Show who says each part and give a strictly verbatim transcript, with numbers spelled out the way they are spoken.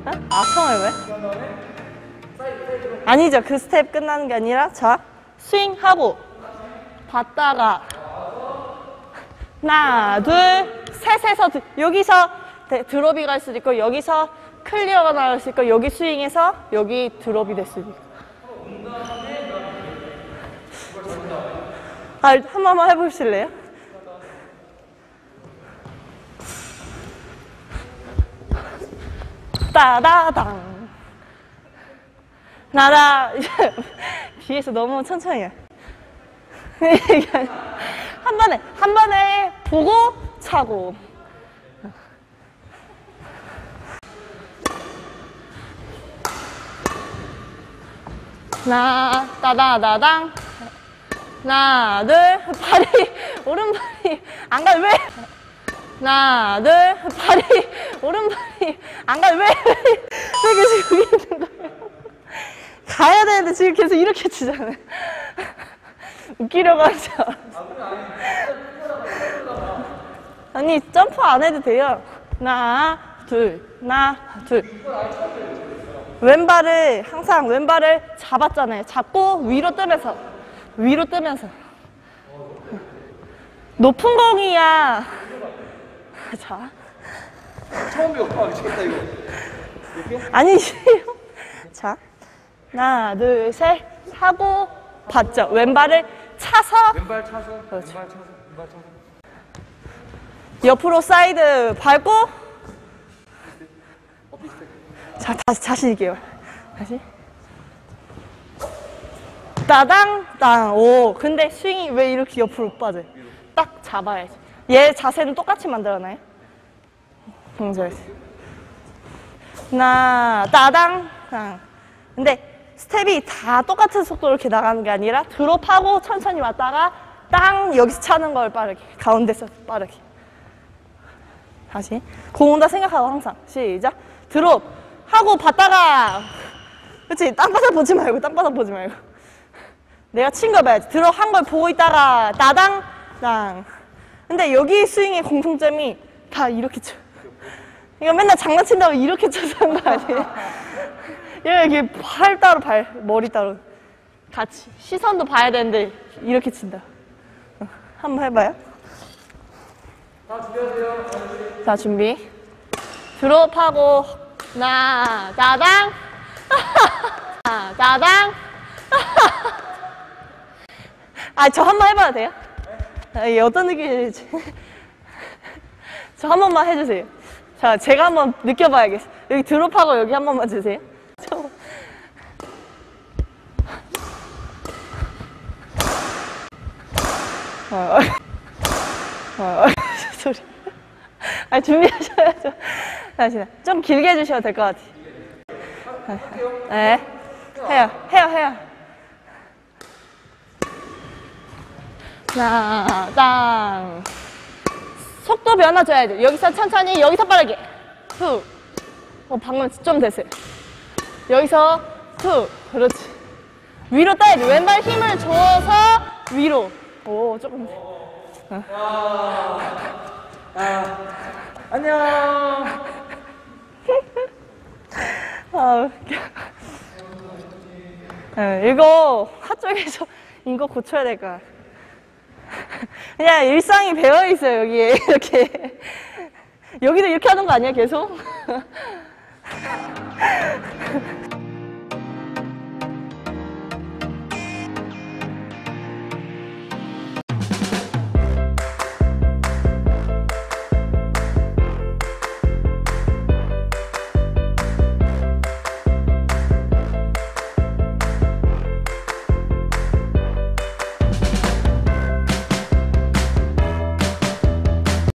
Speaker 1: 아, 처음에 왜? 아니죠. 그 스텝 끝나는 게 아니라 자, 스윙하고 받다가 하나, 둘, 셋에서 여기서 드롭이 갈 수도 있고 여기서 클리어가 나올 수 있고 여기 스윙해서 여기 드롭이 될 수도 있고. 아, 한 번만 해보실래요? 따다당. 나다. 뒤에서 너무 천천히 해. 한 번에, 한 번에 보고 차고. 하나, 따다다당. 하나, 둘, 발이, 오른발이 안 가, 왜? 하나, 둘, 발이, 오른발이 안 가, 왜? 왜 계속 여기 있는 거예요? 가야 되는데 지금 계속 이렇게 치잖아요. 웃기려고 하죠. 아니, 점프 안 해도 돼요. 하나, 둘, 하나, 둘. 왼발을, 항상 왼발을 잡았잖아요. 잡고 위로 뜨면서. 위로 뜨면서. 높은 공이야. 자.
Speaker 2: 처음 배워. 아, 미치겠다, 이거.
Speaker 1: 아니시요. 자. 하나, 둘, 셋. 하고, 받죠. 왼발을 차서.
Speaker 2: 왼발 차서.
Speaker 1: 그렇죠.
Speaker 2: 왼발 차서. 왼발 차서.
Speaker 1: 옆으로 사이드 밟고. 자, 다시 자신 있게요. 다시. 따당, 땅. 오, 근데 스윙이 왜 이렇게 옆으로 빠져요? 딱 잡아야지. 얘 자세는 똑같이 만들어놔요. 동작이지. 하나, 따당, 땅. 근데 스텝이 다 똑같은 속도로 이렇게 나가는 게 아니라 드롭하고 천천히 왔다가 땅, 여기서 차는 걸 빠르게. 가운데서 빠르게. 다시. 공 온다 생각하고 항상. 시작. 드롭. 하고 받다가. 그치? 땅바닥 보지 말고, 땅바닥 보지 말고. 내가 친 거 봐야지. 드롭 한 걸 보고 있다가 따당, 땅. 근데 여기 스윙의 공통점이 다 이렇게 쳐. 이거 맨날 장난친다고 이렇게 쳐서 한 거 아니에요? 이렇게 팔 따로 발, 머리 따로. 같이. 시선도 봐야 되는데 이렇게 친다. 한번 해봐요.
Speaker 2: 다 준비하세요.
Speaker 1: 자, 준비. 드롭하고 하나, 따당. 하나, 따당. 아, 저 한 번 해봐도 돼요? 아, 이게 어떤 느낌일지. 저 한 번만 해주세요. 자, 제가 한번 느껴봐야겠어요. 여기 드롭하고 여기 한 번만 주세요. 어, 어, 어, 소리. 아, 준비하셔야죠. 다시, 좀 길게 해주셔도 될 것 같아요. 네. 해요, 해요, 해요. 하나, 땅. 속도 변화 줘야 돼. 여기서 천천히, 여기서 빠르게. 후. 어, 방금 좀 됐어요. 여기서 후. 그렇지. 위로 따야지. 왼발 힘을 줘서 위로. 오, 조금 돼. 어.
Speaker 2: 아, 안녕.
Speaker 1: 아, 웃겨. 네, 이거 한쪽에서 이거 고쳐야 될 거야. 그냥 일상이 배어있어요, 여기에. 이렇게. 여기도 이렇게 하는 거 아니야, 계속?